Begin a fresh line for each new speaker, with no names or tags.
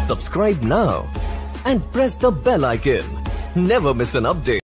Subscribe now and press the bell icon. Never miss an update.